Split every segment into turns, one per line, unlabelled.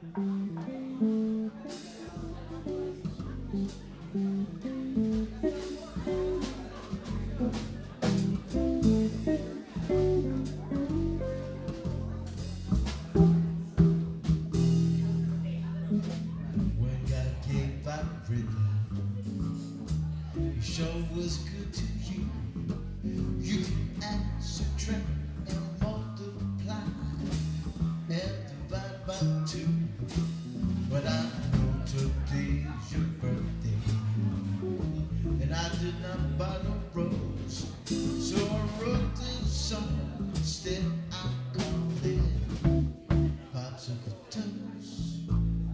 Sure was good to you. You can add, subtract, and multiply, and divide by 2. But I know today's your birthday, and I did not buy no rose, so I wrote this song instead. I called it Popsicle Toast.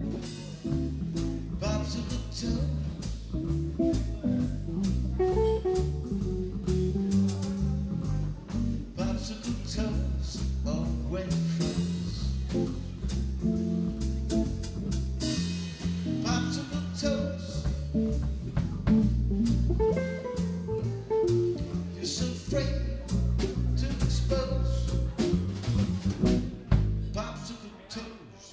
Popsicle Toast. Popsicle toes of wet froze. Popsicle toes. You're so afraid to expose. Popsicle toes.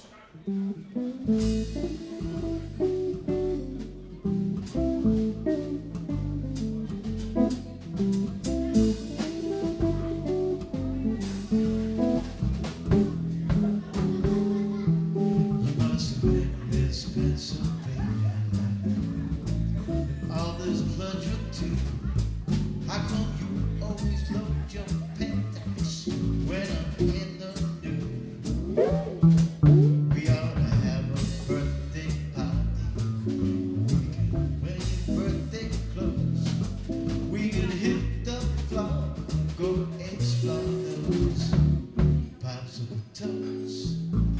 Pennsylvania, all this blood you do. How come you always load your pants when I'm in the nude? We ought to have a birthday party. We can wear your birthday clothes. We can hit the floor, go explore those popsicle toes.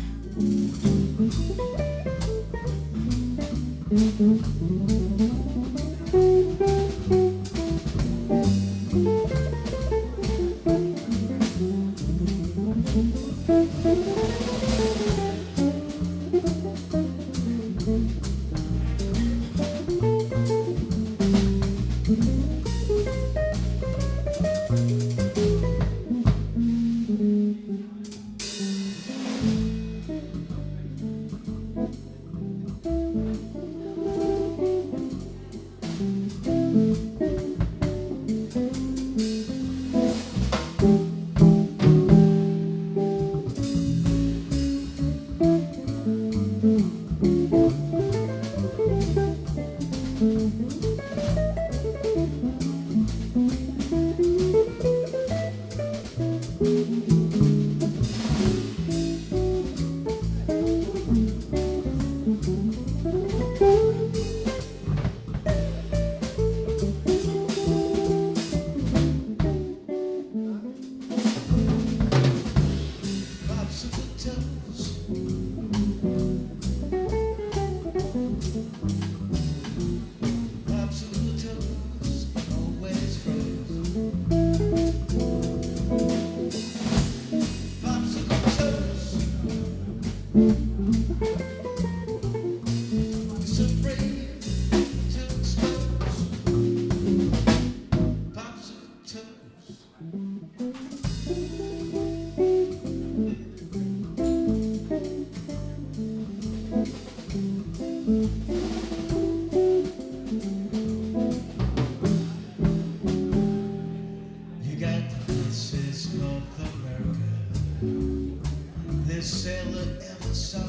This sailor ever saw.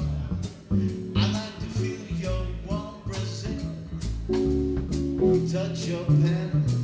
I like to feel your warm Brazil, touch your paddle.